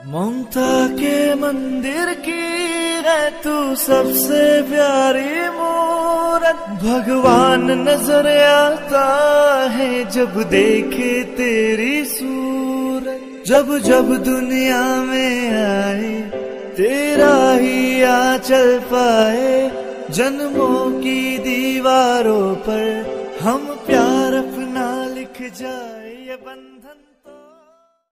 ममता के मंदिर की है तू सबसे प्यारी मूरत। भगवान नजर आता है जब देखे तेरी सूरत। जब जब दुनिया में आए तेरा ही आंचल पाए। जन्मों की दीवारों पर हम प्यार अपना लिख जाए ये बंधन।